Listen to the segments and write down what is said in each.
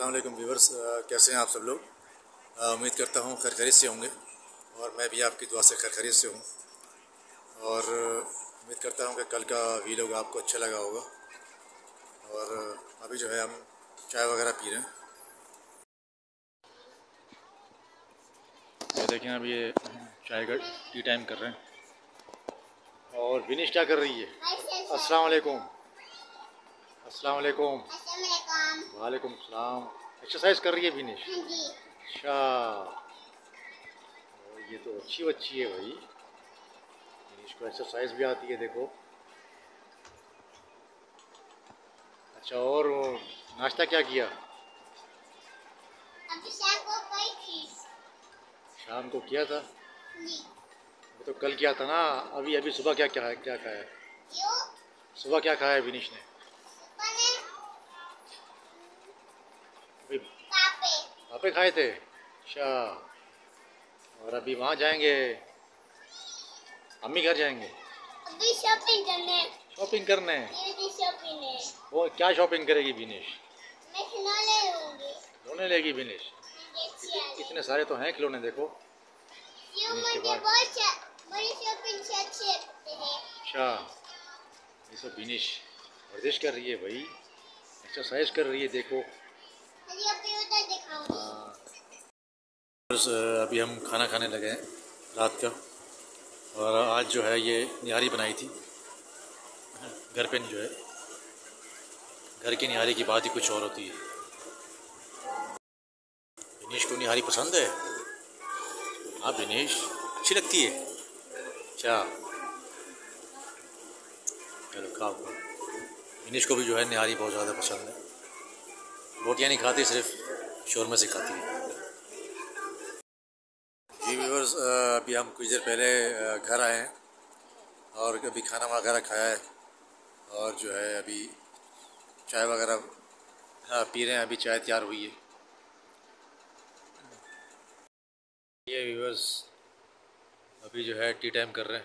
अस्सलाम वालेकुम व्यूवर्स, कैसे हैं आप सब लोग। उम्मीद करता हूँ खैर खैरियत से होंगे और मैं भी आपकी दुआ से खैर खैरियत से हूँ। और उम्मीद करता हूँ कि कल का वीडियो आपको अच्छा लगा होगा। और अभी जो है हम चाय वगैरह पी रहे हैं। ये देखें, अब ये चाय का टी टाइम कर रहे हैं। और विनिश क्या कर रही है? अस्सलाम वालेकुम। अस्सलाम वालेकुम। वालेकुम सलाम। एक्सरसाइज कर रही है विनिश? अच्छा, ये तो अच्छी बच्ची है भाई। विनिश को एक्सरसाइज भी आती है, देखो। अच्छा, और नाश्ता क्या किया? अभी शाम को गई थी। शाम को किया था? वो तो कल किया था ना। अभी अभी सुबह क्या क्या क्या खाया? क्यों? सुबह क्या खाया विनिश ने? अभी पापे। पापे खाए थे? अच्छा, और अभी वहाँ जाएंगे, अम्मी घर जाएंगे अभी शॉपिंग करने। शॉपिंग करने? ये भी शॉपिंग है। वो क्या शॉपिंग करेगी विनिश? मैं खिलौने लूंगी। खिलौने लेगी विनिश? मुझे अच्छी आ रही। इतने सारे तो हैं खिलौने, देखो क्यों? विनिश के मुझे पास। बहुत बड़ी शॉपिंग से अच्छे लगते हैं। अच्छा, ये तो विनिश वर्जिश कर रही है भाई, एक्सरसाइज कर रही है, देखो। अभी अभी उधर दिखाऊंगी। हाँ, बस अभी हम खाना खाने लगे हैं रात का। और आज जो है ये निहारी बनाई थी घर पे। जो है घर की निहारी की बात ही कुछ और होती है। विनेश को निहारी पसंद है? हाँ विनेश, अच्छी लगती है। अच्छा, चलो खाओ खाओ। विनेश को भी जो है निहारी बहुत ज़्यादा पसंद है। रोटियाँ नहीं खाती, सिर्फ शौरमा से खाती है। जी व्यूअर्स, अभी हम कुछ देर पहले घर आए हैं और अभी खाना वगैरह खाया है। और जो है अभी चाय वगैरह पी रहे हैं। अभी चाय तैयार हुई है। ये व्यूअर्स अभी जो है टी टाइम कर रहे हैं।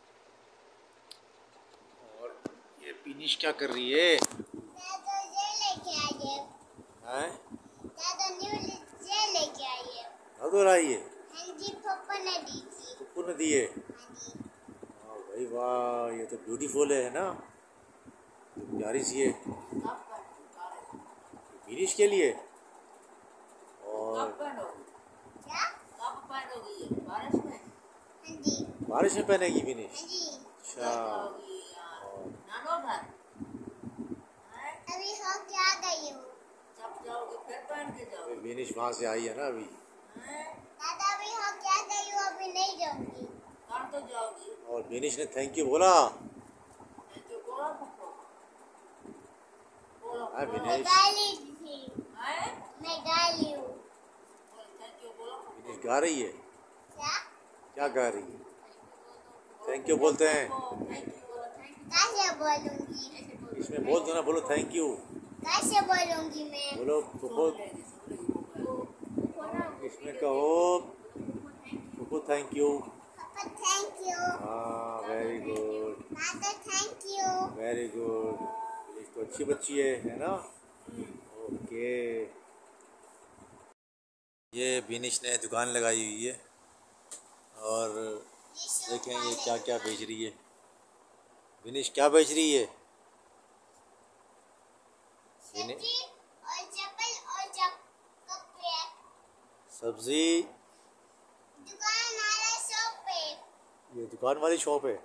और ये विनिश क्या कर रही है? दादा ये लेके आइए। हैं? दादा न्यू ये लेके आइए। दादू लाई है? हाँ जी, पापा ने दी थी। पप्पू ने दिए? हाँ जी। वाह भाई वाह, ये तो ब्यूटीफुल है ना, प्यारी सी है विनिश के लिए। और क्या? बारिश में? हाँ जी। बारिश में पहनेगी विनिश? हाँ जी। अच्छा, अभी हो क्या गई हूँ। विनिश वहाँ से आई है ना अभी। दादा अभी हो क्या गई हूँ, अभी नहीं जाऊंगी। तो जाओगी। और विनिश ने थैंक यू बोला। हाँ मैं विनिश, गाली थी। मैं गाली हूँ। विनिश गा रही है? क्या? क्या गा रही है? थैंक यू बोलते हैं। कैसे बोलूंगी? इसमें बोल दो ना, बोलो थैंक यू। कैसे बोलूंगी मैं? बोलो पुप्पो, इसमें कहो पुप्पो थैंक यू। पापा थैंक यू। हाँ वेरी गुड, दादा thank you. Very good. Vinish तो अच्छी बच्ची है ना। ओके, ये विनिश ने दुकान लगाई हुई है। और देखें ये क्या क्या बेच रही है। विनिश क्या बेच रही है? सब्जी और चप्पल और कपड़े। सब्जी? दुकान वाला शॉप पे। ये दुकान वाली शॉप है?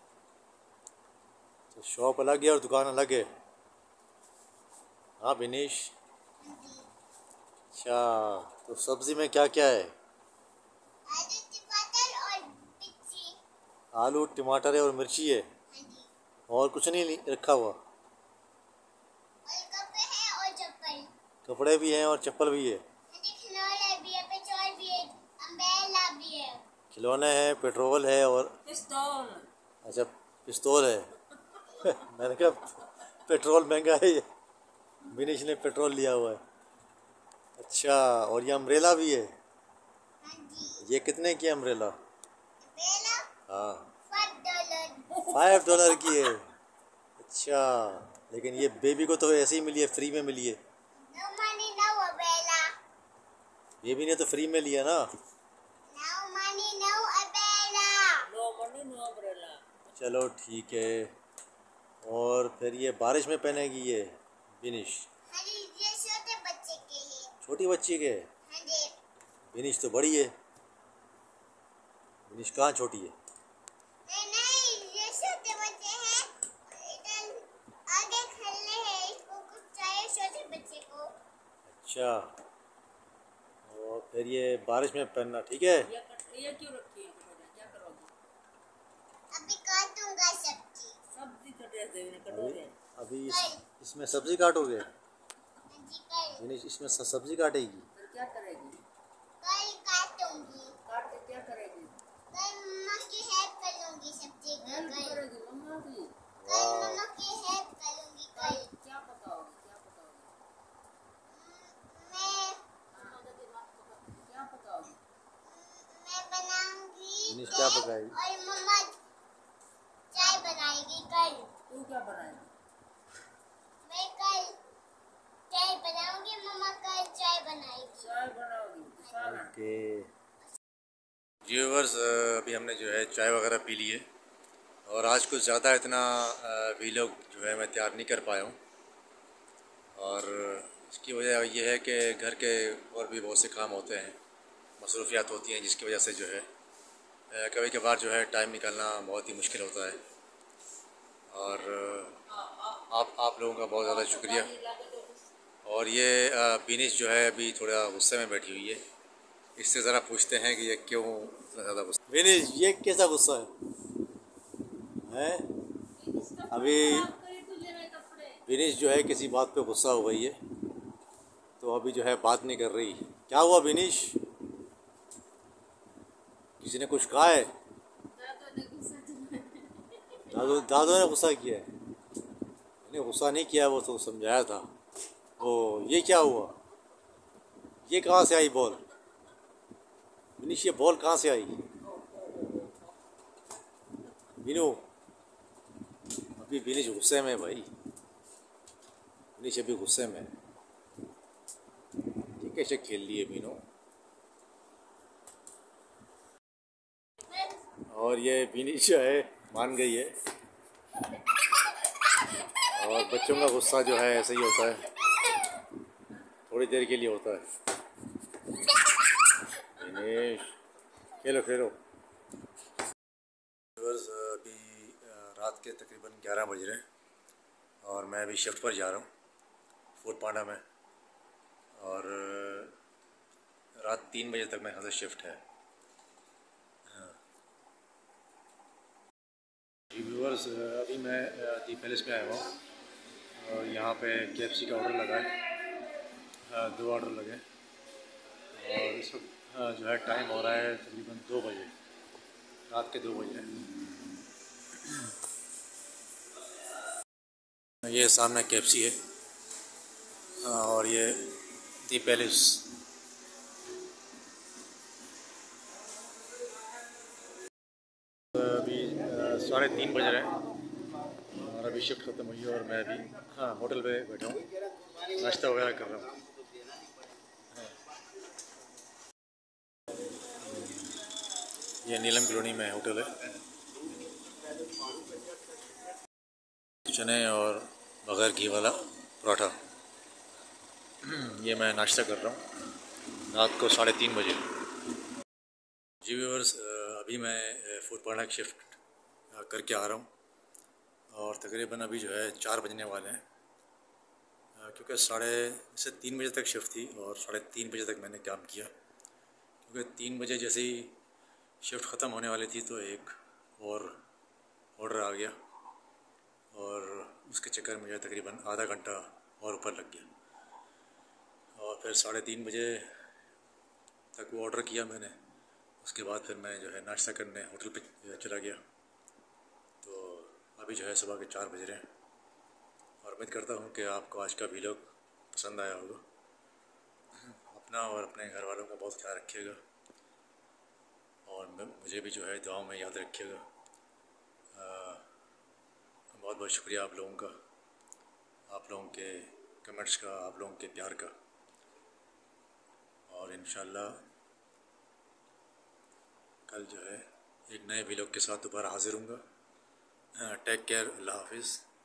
तो शॉप अलग है और दुकान अलग है। हाँ विनिश, अच्छा, तो सब्जी में क्या क्या है? आलू टमाटर और मिर्ची। आलू टमाटर है और मिर्ची है? हाँ जी। और कुछ नहीं रखा हुआ? और कपड़े हैं और चप्पल। कपड़े भी हैं और चप्पल भी है? हाँ जी, खिलौने भी है, पेट्रोल भी है, अम्ब्रेला भी है। खिलौने हैं, पेट्रोल है और पिस्तौल। अच्छा पिस्तौल है। मैंने कहा पेट्रोल महंगा है, विनिश ने पेट्रोल लिया हुआ है। अच्छा, और ये अम्ब्रेला भी है? हाँ जी। ये कितने की अम्ब्रेला? अम्ब्रेला हाँ, $5। $5 की है? अच्छा, लेकिन ये बेबी को तो ऐसे ही मिली है, फ्री में मिली है। No money, no बेबी ने तो फ्री में लिया ना। No money, no umbrella. No money, no umbrella. चलो ठीक है। और फिर ये बारिश में पहनेगी ये बिनिश? हाँ जी, ये छोटे बच्चे के हैं। छोटी बच्ची के? हाँ जी। बिनिश तो बड़ी है। बिनिश कहाँ छोटी है? नहीं नहीं, ये छोटे बच्चे हैं। इधर आगे खेलने हैं, इसको कुछ चाहिए छोटे बच्चे को। अच्छा, और फिर ये बारिश में पहनना ठीक है। ये क्यों रखी है बेटा? क्या करोगी? अभी काटूंगा सब्जी। सब्जी तो दे दे, कटोरे। अभी इसमें सब्जी काटोगे? हाँ जी, कल बिनिश इसमें सब्जी काटेगी? फिर क्या करेगी? कल काटूंगी। काट के क्या करेगी? कल मम्मा की हेल्प करूंगी सब्जी की। हेल्प कल करेगी मम्मा की? कल मम्मा की हेल्प करूंगी। कल क्या पकाओगी? क्या पकाओगी? मैं क्या पकाओगी? मैं बनाऊंगी बिनिश क्या केक पकाएगी? और मम्मा चाय बनाएगी। कल तू क्या बनाएगी? मैं कल चाय बनाऊंगी, मम्मा कल चाय बनाएगी। चाय बनाओगी? सालन? ओके व्यूअर्स, अभी हमने जो है चाय वगैरह पी ली है और आज कुछ ज़्यादा इतना वीलॉग जो है मैं तैयार नहीं कर पाया हूँ। और इसकी वजह यह है कि घर के और भी बहुत से काम होते हैं, मसरूफियात होती हैं, जिसकी वजह से जो है कभी कभार जो है टाइम निकालना बहुत ही मुश्किल होता है। और आप लोगों का बहुत ज़्यादा शुक्रिया। और ये बिनिश जो है अभी थोड़ा गुस्से में बैठी हुई है, इससे ज़रा पूछते हैं कि ये क्यों इतना ज़्यादा गुस्सा। बिनिश ये कैसा गुस्सा है? अभी बिनिश जो है किसी बात पे गुस्सा हो गई है, तो अभी जो है बात नहीं कर रही। क्या हुआ बिनिश? किसी ने कुछ कहा है? दादू ने गुस्सा किया है? मैंने गुस्सा नहीं किया, वो तो समझाया था। ओ ये क्या हुआ? ये कहाँ से आई बॉल? बिनिश ये बॉल कहाँ से आई? बिनू अभी बिनिश गुस्से में है भाई। बिनिश अभी गुस्से में है। ये कैसे खेल लिए बिनू? और ये बिनिश जो है मान गई है। और बच्चों का गुस्सा जो है ऐसे ही होता है, थोड़ी देर के लिए होता है। दिनेश खेलो खेलो। अभी रात के तकरीबन 11 बज रहे हैं और मैं अभी शिफ्ट पर जा रहा हूँ फूड पांडा में। और रात 3 बजे तक मेरे यहाँ से शिफ्ट है। जी व्यूअर्स, अभी मैं दी पैलेस में आया हूँ और यहाँ पे KFC का ऑर्डर लगा है। 2 ऑर्डर लगे और इस वक्त जो है टाइम हो रहा है तकरीबन 2 बजे, रात के 2 बजे। ये सामने KFC है और ये दी पैलेस। अभी 3:30 बज रहे हैं और अभी शिफ्ट ख़त्म हुई है और मैं अभी होटल पे बैठा हूँ, नाश्ता वगैरह कर रहा हूँ। ये नीलम कॉलोनी में होटल है। चने और बग़ैर घी वाला पराठा, ये मैं नाश्ता कर रहा हूँ रात को 3:30 बजे। जी व्यूअर्स, अभी मैं फूड पांडा की शिफ्ट करके आ रहा हूँ और तकरीबन अभी जो है 4 बजने वाले हैं, क्योंकि 3 बजे तक शिफ्ट थी और 3:30 बजे तक मैंने काम किया। क्योंकि 3 बजे जैसे ही शिफ्ट ख़त्म होने वाली थी तो एक और ऑर्डर आ गया और उसके चक्कर में जो तकरीबन आधा घंटा और ऊपर लग गया। और फिर 3:30 बजे तक वो ऑर्डर किया मैंने। उसके बाद फिर मैं जो है नाश्ता करने होटल पे चला गया। तो अभी जो है सुबह के 4 बज रहे हैं और उम्मीद करता हूँ कि आपको आज का वीडियो पसंद आया होगा। अपना और अपने घर वालों का बहुत ख्याल रखिएगा और मुझे भी जो है दुआओं में याद रखिएगा। बहुत बहुत शुक्रिया आप लोगों का, आप लोगों के कमेंट्स का, आप लोगों के प्यार का। और इन इंशाल्लाह कल जो है एक नए व्लॉग के साथ दोबारा हाजिर हूँगा। टेक केयर, अल्लाह हाफिज़।